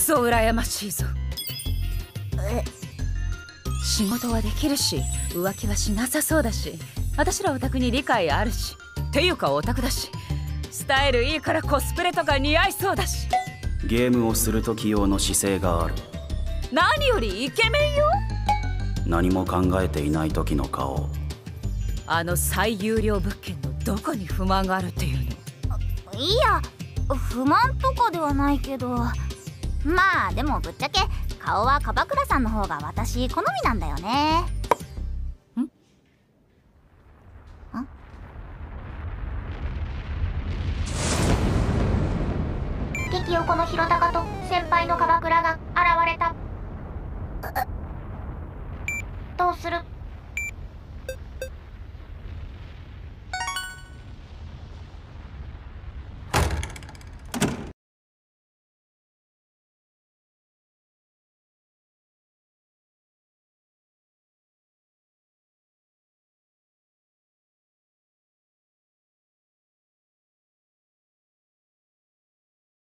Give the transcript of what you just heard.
そ羨ましいぞ。仕事はできるし浮気はしなさそうだし、私らオタクに理解あるし、っていうかオタクだし、スタイルいいからコスプレとか似合いそうだし、 ゲームをする時用の姿勢がある。 何よりイケメンよ。 何も考えていない時の顔。 あの最有料物件のどこに不満があるっていうの？ いや、不満とかではないけど、まあでもぶっちゃけ顔は樺倉さんの方が私好みなんだよね。激横の広高と先輩の樺倉が現れた。どうする？